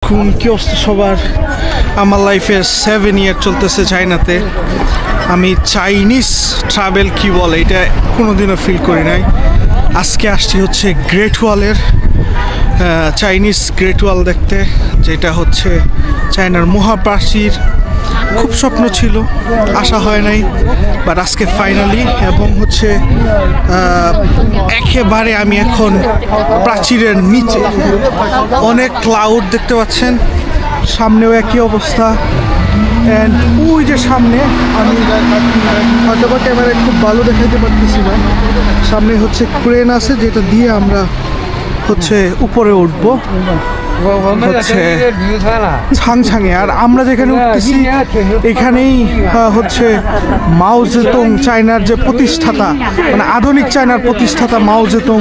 আলাইকুম, কি অবস্থা সবার? আমার লাইফে 7 ইয়ার চলতেছে চায়নাতে। আমি চাইনিজ ট্রাভেল কি বলে এটা কোনোদিনও ফিল করি নাই। আজকে আসছি হচ্ছে গ্রেট ওয়ালের চাইনিজ গ্রেট ওয়াল দেখতে, যেটা হচ্ছে চায়নার মহাপ্রাচীর। খুব স্বপ্ন ছিল, আসা হয় নাই, বাট আজকে ফাইনালি। এবং হচ্ছে একেবারে আমি এখন প্রাচীরের নিচে, অনেক ক্লাউড দেখতে পাচ্ছেন, সামনেও একই অবস্থা। অ্যান্ড ওই যে সামনে, আমি হয়তো বা ক্যামেরায় খুব ভালো দেখাতে পারতেছি না, সামনে হচ্ছে ক্রেন আছে যেটা দিয়ে আমরা হচ্ছে উপরে উঠবো হচ্ছে ছাংছাঙে। আর আমরা যেখানে উঠতেছি এখানেই হচ্ছে মাও জেতুং, চায়নার যে প্রতিষ্ঠাতা, মানে আধুনিক চায়নার প্রতিষ্ঠাতা মাও জেতুং,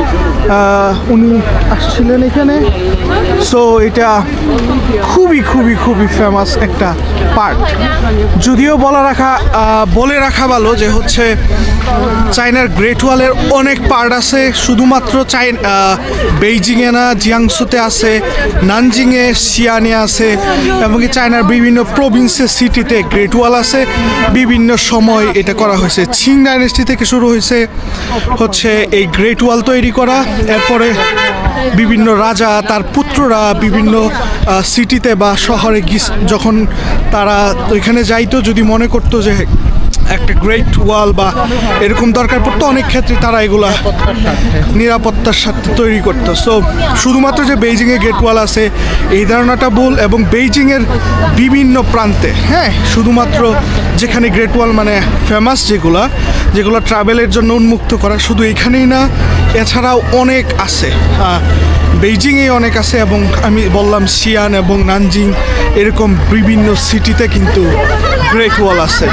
উনি আসছিলেন এখানে। সো এটা খুবই খুবই খুবই ফেমাস একটা পার্ট। যদিও বলে রাখা ভালো যে হচ্ছে চায়নার গ্রেট ওয়ালের অনেক পার্ট আছে, শুধুমাত্র বেইজিংয়ে না, জিয়াংসুতে আছে, নানজিংয়ে, সিয়ানে আছে, এবং চায়নার বিভিন্ন প্রভিন্সের সিটিতে গ্রেট ওয়াল আছে। বিভিন্ন সময় এটা করা হয়েছে, চিং ডাইনেস্টি থেকে শুরু হয়েছে হচ্ছে এই গ্রেট ওয়াল তৈরি করা। এরপরে বিভিন্ন রাজা তার পুত্ররা বিভিন্ন সিটিতে বা শহরে যখন তারা ওইখানে যাইতো, যদি মনে করতো যে একটা গ্রেট ওয়াল বা এরকম দরকার পড়তো, অনেক ক্ষেত্রে তারা এগুলা নিরাপত্তার সাথে তৈরি করতো। সো শুধুমাত্র যে বেইজিংয়ে গ্রেট ওয়াল আছে এই ধারণাটা ভুল। এবং বেইজিংয়ের বিভিন্ন প্রান্তে, হ্যাঁ, শুধুমাত্র যেখানে গ্রেট ওয়াল মানে ফেমাস যেগুলো ট্রাভেলের জন্য উন্মুক্ত করা, শুধু এইখানেই না, এছাড়াও অনেক আছে, বেইজিংয়ে অনেক আছে। এবং আমি বললাম সিয়ান এবং নানজিং, এরকম বিভিন্ন সিটিতে কিন্তু গ্রেট ওয়াল আছে।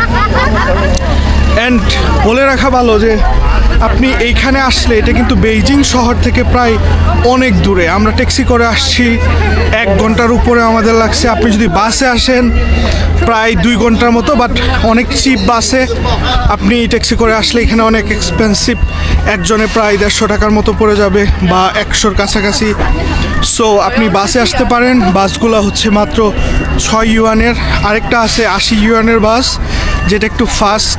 অ্যান্ড বলে রাখা ভালো যে আপনি এইখানে আসলে, এটা কিন্তু বেইজিং শহর থেকে প্রায় অনেক দূরে। আমরা ট্যাক্সি করে আসছি, 1 ঘন্টার উপরে আমাদের লাগছে। আপনি যদি বাসে আসেন প্রায় 2 ঘন্টার মতো, বাট অনেক চিপ বাসে। আপনি ট্যাক্সি করে আসলে এখানে অনেক এক্সপেন্সিভ, একজনে প্রায় 150 টাকার মতো পড়ে যাবে বা 100-র কাছাকাছি। সো আপনি বাসে আসতে পারেন, বাসগুলো হচ্ছে মাত্র 6 ইউয়ানের। আরেকটা আছে 80 ইউয়ানের বাস, যেটা একটু ফাস্ট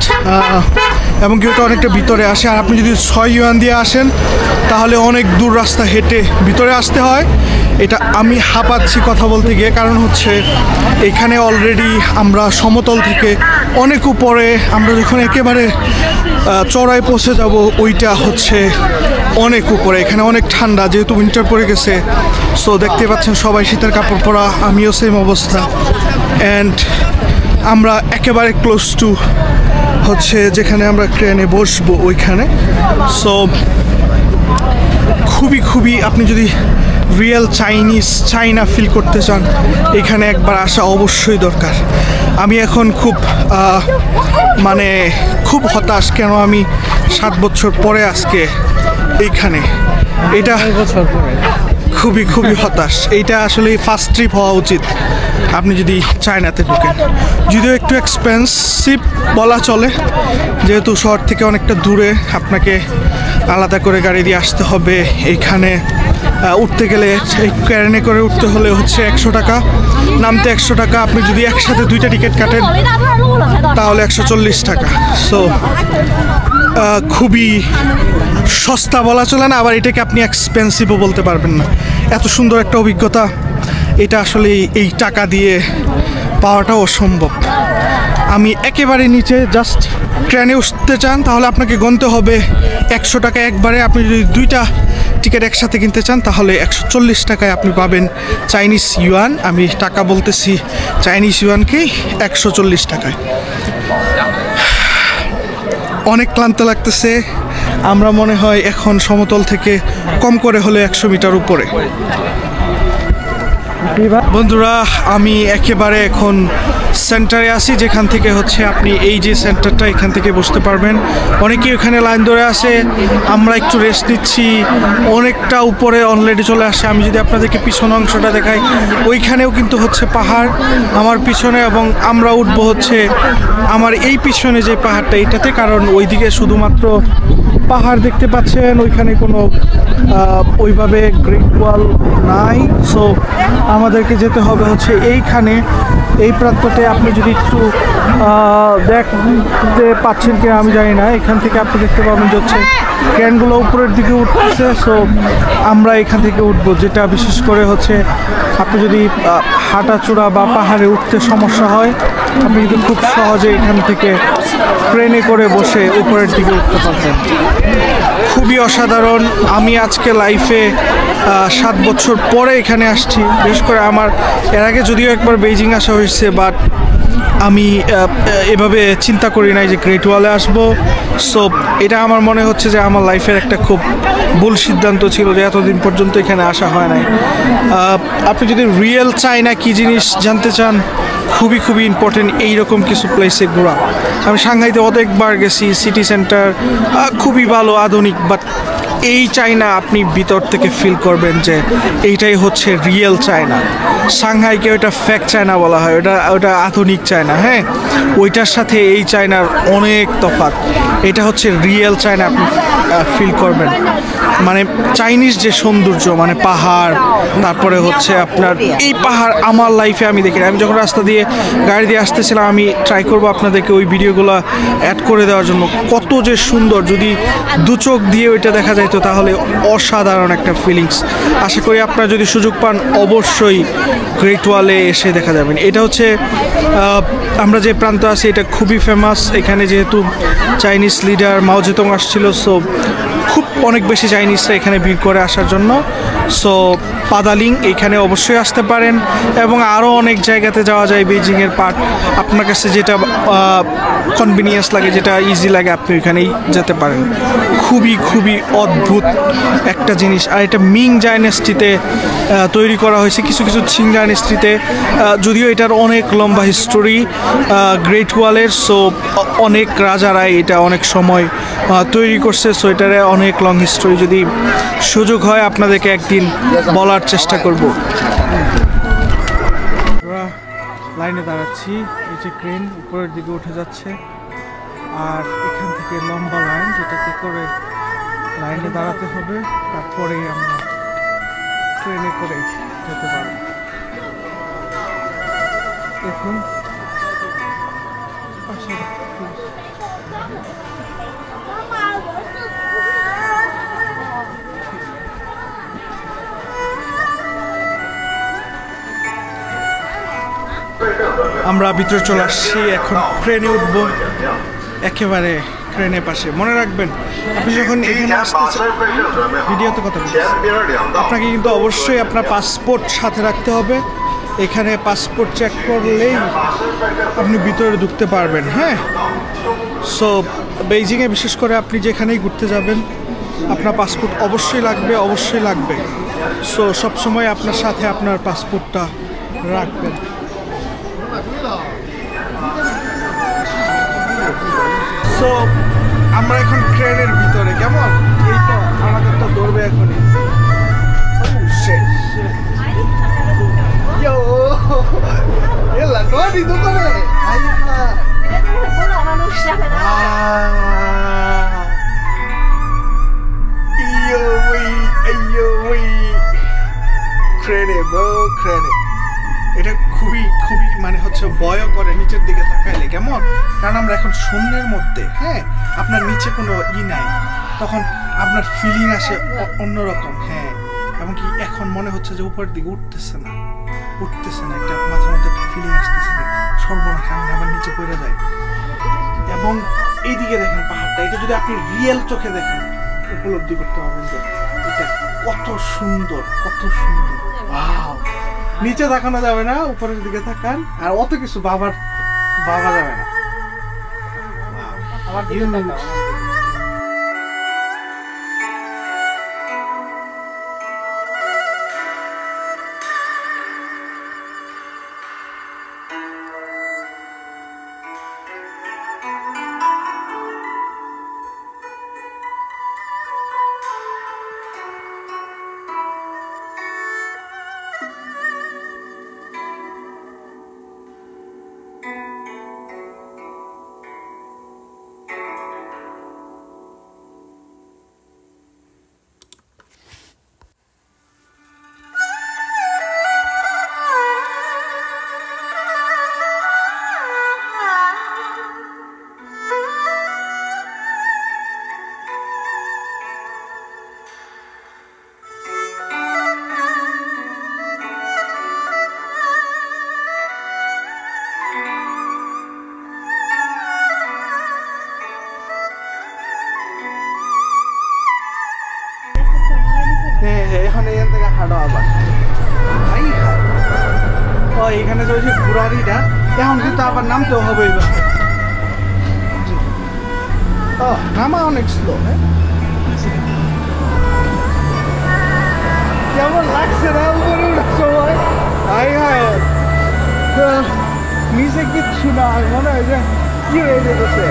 এবং কি ওটা অনেকটা ভিতরে আসে। আর আপনি যদি 6 ইউয়ান দিয়ে আসেন তাহলে অনেক দূর রাস্তা হেঁটে ভিতরে আসতে হয়। এটা আমি হাঁপাচ্ছি কথা বলতে গিয়ে, কারণ হচ্ছে এখানে অলরেডি আমরা সমতল থেকে অনেক উপরে, আমরা যখন একেবারে চড়ায় পৌঁছে যাব ওইটা হচ্ছে অনেক উপরে। এখানে অনেক ঠান্ডা, যেহেতু উইন্টার পড়ে গেছে। সো দেখতে পাচ্ছেন সবাই শীতের কাপড় পরা, আমিও সেম অবস্থা। অ্যান্ড আমরা একেবারে ক্লোজ টু হচ্ছে যেখানে আমরা ট্রেনে বসবো ওইখানে। সো খুবই আপনি যদি রিয়েল চাইনা ফিল করতে চান, এখানে একবার আসা অবশ্যই দরকার। আমি এখন খুব হতাশ, কেন আমি 7 বছর পরে আজকে এইখানে, এটা খুবই হতাশ। এইটা আসলে ফার্স্ট ট্রিপ হওয়া উচিত আপনি যদি চায়নাতে ঢুকেন। যদিও একটু এক্সপেন্সিভ বলা চলে, যেহেতু শহর থেকে অনেকটা দূরে, আপনাকে আলাদা করে গাড়ি দিয়ে আসতে হবে। এইখানে উঠতে গেলে ট্রেনে করে উঠতে হলে হচ্ছে 100 টাকা, নামতে 100 টাকা। আপনি যদি একসাথে 2টা টিকিট কাটেন তাহলে 140 টাকা। সো খুবই সস্তা বলা চলে না, আবার এটাকে আপনি এক্সপেন্সিভও বলতে পারবেন না। এত সুন্দর একটা অভিজ্ঞতা, এটা আসলে এই টাকা দিয়ে পাওয়াটাও অসম্ভব। আমি একেবারে নিচে, জাস্ট ট্রেনে উঠতে চান তাহলে আপনাকে গুনতে হবে 100 টাকা একবারে। আপনি যদি 2টা টিকিট একসাথে কিনতে চান তাহলে 140 টাকায় আপনি পাবেন চাইনিজ ইউয়ান। আমি টাকা বলতেছি চাইনিজ ইউয়ানকেই 140 টাকায়। অনেক ক্লান্ত লাগতেছে। আমরা মনে হয় এখন সমতল থেকে কম করে হলে 100 মিটার উপরে। বন্ধুরা, আমি একেবারে এখন সেন্টারে আসি, যেখান থেকে হচ্ছে আপনি এই যে সেন্টারটা এখান থেকে বসতে পারবেন। অনেকেই ওখানে লাইন ধরে আসে, আমরা একটু রেস্ট নিচ্ছি, অনেকটা উপরে অলরেডি চলে আসে। আমি যদি আপনাদেরকে পিছন অংশটা দেখাই, ওইখানেও কিন্তু হচ্ছে পাহাড় আমার পিছনে, এবং আমরা উঠবো হচ্ছে আমার এই পিছনে যে পাহাড়টা এইটাতে, কারণ ওইদিকে শুধুমাত্র পাহাড় দেখতে পাচ্ছেন, ওইখানে কোনো ওইভাবে গ্রেট ওয়াল নাই। সো আমাদেরকে যেতে হবে হচ্ছে এইখানে, এই প্রান্ততে। আপনি যদি একটু দেখতে পাচ্ছেন কিনা আমি জানি না, এখান থেকে আপনি দেখতে পাবেন যে হচ্ছে ক্রেনগুলো উপরের দিকে উঠতেছে। সো আমরা এখান থেকে উঠবো, যেটা বিশেষ করে হচ্ছে আপনি যদি হাঁটাচূড়া বা পাহাড়ে উঠতে সমস্যা হয়, আপনি কিন্তু খুব সহজে এখান থেকে ট্রেনে করে বসে উপরের দিকে উঠতে পারবেন। খুবই অসাধারণ। আমি আজকে লাইফে 7 বছর পরে এখানে আসছি। বিশেষ করে আমার এর আগে যদিও একবার বেইজিং আসা হয়েছে, বাট আমি এভাবে চিন্তা করি নাই যে গ্রেট ওয়ালে আসবো। সো এটা আমার মনে হচ্ছে যে আমার লাইফের একটা খুব ভুল সিদ্ধান্ত ছিল যে এতদিন পর্যন্ত এখানে আসা হয় নাই। আপনি যদি রিয়েল চায়না কী জিনিস জানতে চান, খুবই খুবই ইম্পর্টেন্ট এইরকম কিছু প্লেসে ঘোরা। আমি সাংহাইতে অনেকবার গেছি, সিটি সেন্টার খুবই ভালো, আধুনিক, বাট এই চায়না আপনি ভিতর থেকে ফিল করবেন যে এইটাই হচ্ছে রিয়েল চায়না। সাংহাইকে ওটা ফেক চায়না বলা হয়, ওটা আধুনিক চায়না। হ্যাঁ, ওইটার সাথে এই চায়নার অনেক তফাৎ। এটা হচ্ছে রিয়েল চায়না, আপনি ফিল করবেন। মানে চাইনিজ যে সৌন্দর্য, মানে পাহাড়, তারপরে হচ্ছে আপনার এই পাহাড় আমার লাইফে আমি দেখি। আমি যখন রাস্তা দিয়ে গাড়ি দিয়ে আসতেছিলাম, আমি ট্রাই করবো আপনাদেরকে ওই ভিডিওগুলো অ্যাড করে দেওয়ার জন্য। কত যে সুন্দর, যদি দু চোখ দিয়ে ওইটা দেখা যাইতো তাহলে অসাধারণ একটা ফিলিংস। আশা করি আপনারা যদি সুযোগ পান অবশ্যই গ্রেট ওয়ালে এসে দেখা যাবেন। এটা হচ্ছে আমরা যে প্রান্ত আছি এটা খুবই ফেমাস। এখানে যেহেতু চাইনিজ লিডার মাও জেতুং আসছিল, সো খুব অনেক বেশি চাইনিজরা এখানে ভিড় করে আসার জন্য। সো পাদালিং এখানে অবশ্যই আসতে পারেন, এবং আরও অনেক জায়গাতে যাওয়া যায় বেইজিংয়ের পার্ট। আপনার কাছে যেটা কনভিনিয়েন্স লাগে, যেটা ইজি লাগে, আপনি ওইখানেই যেতে পারেন। খুবই খুবই অদ্ভুত একটা জিনিস। আর এটা মিং ডাইনেস্টিতে তৈরি করা হয়েছে, কিছু কিছু চিং ডাইনেস্টিতে, যদিও এটার অনেক লম্বা হিস্টোরি গ্রেট ওয়ালের। সো অনেক রাজারাই এটা অনেক সময় তৈরি করছে। সো এটারে অনেক লং হিস্টোরি। যদি সুযোগ হয় আপনাদেরকে একদিন বলার চেষ্টা করব। আমরা লাইনে দাঁড়াচ্ছি, এই যে ক্রেন উপরের দিকে উঠে যাচ্ছে, আর এখান থেকে লম্বা লাইন, যেটাতে করে লাইনে দাঁড়াতে হবে, তারপরে আমরা ট্রেনে করে যেতে পারব। দেখুন আমরা ভিতরে চলে আসছি, এখন ট্রেনে উঠবো, একেবারে ট্রেনের পাশে। মনে রাখবেন, আপনি যখন এখানে আসতেছেন, ভিডিওতে কথা বলছেন, আপনাকে কিন্তু অবশ্যই আপনার পাসপোর্ট সাথে রাখতে হবে। এখানে পাসপোর্ট চেক করলেই আপনি ভিতরে ঢুকতে পারবেন। হ্যাঁ, সো বেইজিংয়ে বিশেষ করে আপনি যেখানেই ঘুরতে যাবেন, আপনার পাসপোর্ট অবশ্যই লাগবে, অবশ্যই লাগবে। সো সবসময় আপনার সাথে আপনার পাসপোর্টটা রাখবেন। সো আমরা এখন ট্রেনের ভিতরে, কেমন? এই তো আমাদের তো ধরবে এখনই। এটা খুবই খুবই মানে হচ্ছে ভয়ও করে নিচের দিকে তাকাইলে, কেমন? কারণ আমরা এখন শূন্যের মধ্যে। হ্যাঁ, আপনার নিচে কোনো নাই, তখন আপনার ফিলিং আসে অন্যরকম। হ্যাঁ, এমনকি এখন মনে হচ্ছে যে উপরের দিকে উঠতেছে না, একটা মাথার মধ্যে একটা ফিলিং আসতেছে যে সর্বনাশ, আমি আবার নিচে পড়ে যাই। এবং এইদিকে দেখেন পাহাড়টা, এটা যদি আপনি রিয়েল চোখে দেখেন উপলব্ধি করতে পারবেন যে এটা কত সুন্দর, কত সুন্দর। ওয়াও, নিচে তাকানো যাবে না, উপরের দিকে তাকান, আর অত কিছু ভাবা যাবে না। এখানে যে ওই যে ঘোরারিটা এখন কিন্তু আবার নামতেও হবে এবার নামা অনেক স্লো হ্যাঁ কেমন লাগছে না উপরে ওঠার সময় নিচে কিচ্ছু না মনে হয় যে কি হয়ে যেতেছে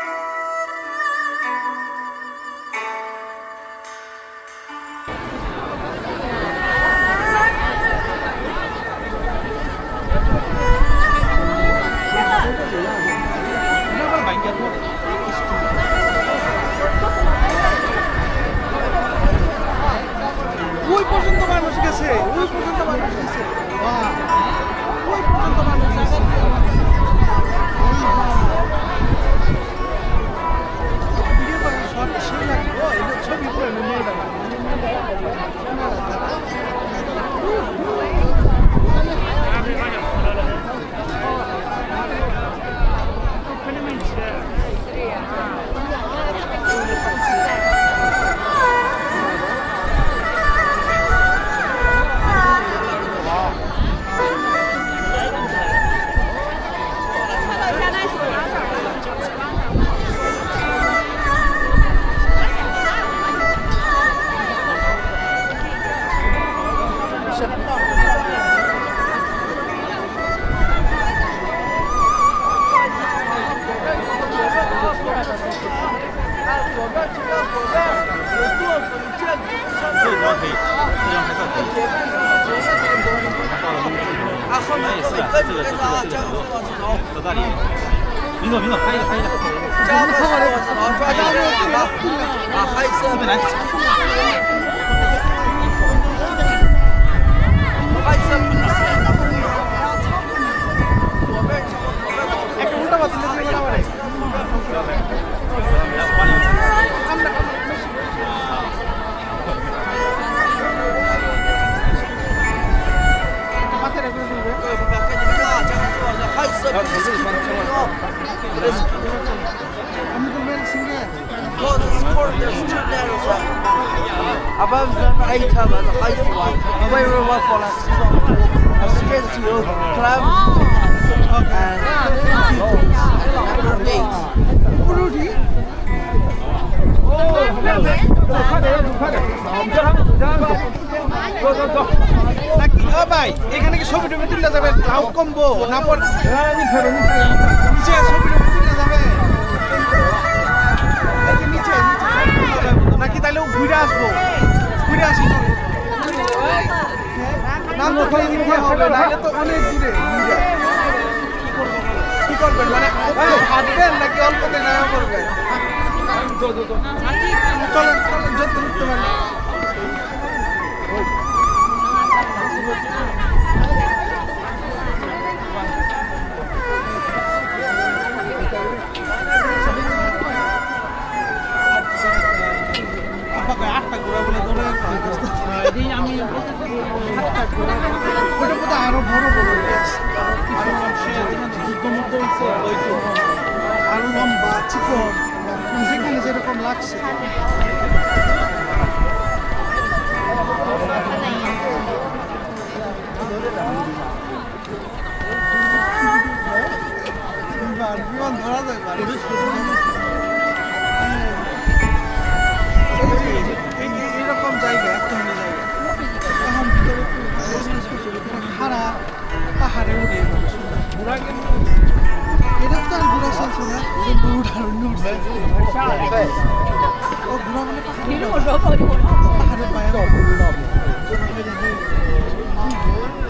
ওই পর্যন্ত মানুষ গেছে ওই পর্যন্ত মানুষ গেছে ওই পর্যন্ত মানুষ গেছে ভিডিও করার শট সেই লাগবে এটা ছবি করে নিয়ে যাবে 민호拍一个拍一个这边来 Above the right have a high one. Where we work for us. A straight to club and number 8. ভাই এখানে কি ছবি টবি তুলে যাবে লাউ কমবো না পর নিচে ছবি টবি তুলে যাবে নিচে নাকি তাইলে ঘুরে আসবো ঘুরে আসি নাম তো খালি দিতে হবে নাহলে তো অনেক দূরে কি করবেন মানে হাঁটবেন নাকি অল্পতে না করবেন চলেন চলেন যত উঠতে পারেন আরো বড় বড় আরো লম্বা চিকন যেখানে যেরকম লাগছে বিমান ধরা যায় এইরকম জায়গা একদমই জায়গা এখন ভিতরে খাড়া পাহাড়ে উঠে এটা তো আর ঘোরা চলছে না ও ঘোরা মানে পাহাড়ে পাহাড়ে পায়ে